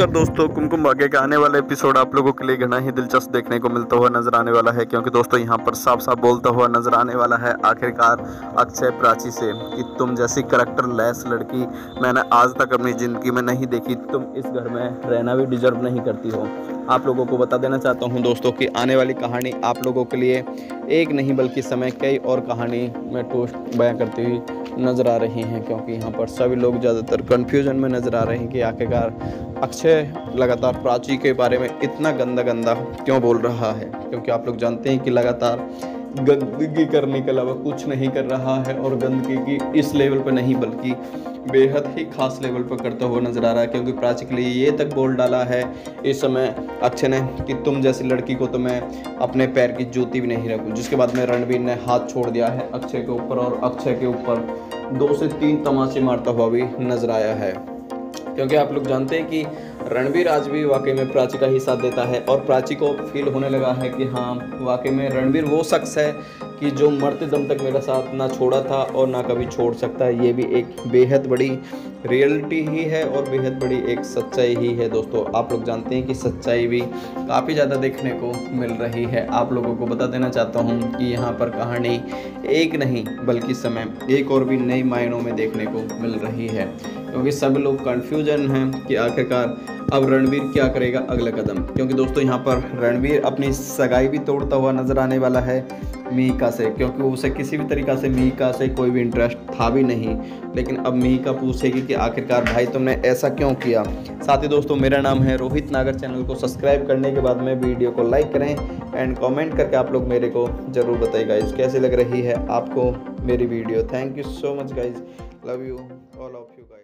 नमस्कार दोस्तों, कुमकुम भाग्य का आने वाला एपिसोड आप लोगों के लिए घना ही दिलचस्प देखने को मिलता हुआ नजर आने वाला है, क्योंकि दोस्तों यहाँ पर साफ साफ बोलता हुआ नजर आने वाला है आखिरकार अक्षय प्राची से कि तुम जैसी करैक्टर लेस लड़की मैंने आज तक अपनी ज़िंदगी में नहीं देखी, तुम इस घर में रहना भी डिजर्व नहीं करती हो। आप लोगों को बता देना चाहता हूँ दोस्तों कि आने वाली कहानी आप लोगों के लिए एक नहीं बल्कि समय कई और कहानी में ट्विस्ट बयां करती हुई नज़र आ रही हैं, क्योंकि यहाँ पर सभी लोग ज़्यादातर कन्फ्यूजन में नज़र आ रहे हैं कि आखिरकार अक्षय लगातार प्राची के बारे में इतना गंदा क्यों बोल रहा है। क्योंकि आप लोग जानते हैं कि लगातार गंदगी करने के अलावा कुछ नहीं कर रहा है, और गंदगी की इस लेवल पर नहीं बल्कि बेहद ही खास लेवल पर करता हुआ नजर आ रहा है। क्योंकि प्राची के लिए ये तक बोल डाला है इस समय अक्षय ने कि तुम जैसी लड़की को तो मैं अपने पैर की जूती भी नहीं रखूं। जिसके बाद में रणबीर ने हाथ छोड़ दिया है अक्षय के ऊपर, और अक्षय के ऊपर 2 से 3 तमाचे मारता हुआ भी नजर आया है। क्योंकि आप लोग जानते हैं कि रणबीर आज भी वाकई में प्राची का ही साथ देता है, और प्राची को फील होने लगा है कि हाँ, वाकई में रणबीर वो शख्स है कि जो मरते दम तक मेरा साथ ना छोड़ा था और ना कभी छोड़ सकता है। ये भी एक बेहद बड़ी रियलिटी ही है और बेहद बड़ी एक सच्चाई ही है। दोस्तों आप लोग जानते हैं कि सच्चाई भी काफ़ी ज़्यादा देखने को मिल रही है। आप लोगों को बता देना चाहता हूँ कि यहाँ पर कहानी एक नहीं बल्कि समय एक और भी नई मायनों में देखने को मिल रही है, क्योंकि सब लोग कन्फ्यूजन हैं कि आखिरकार अब रणबीर क्या करेगा अगला कदम। क्योंकि दोस्तों यहाँ पर रणबीर अपनी सगाई भी तोड़ता हुआ नजर आने वाला है मिहिका से, क्योंकि उसे किसी भी तरीक़ा से मिहिका से कोई भी इंटरेस्ट था भी नहीं। लेकिन अब मिहिका पूछेगी कि आखिरकार भाई तुमने ऐसा क्यों किया। साथ ही दोस्तों मेरा नाम है रोहित नागर, चैनल को सब्सक्राइब करने के बाद में वीडियो को लाइक करें एंड कमेंट करके आप लोग मेरे को ज़रूर बताइए गाइज कैसी लग रही है आपको मेरी video. Thank you so much guys, love you all of you guys.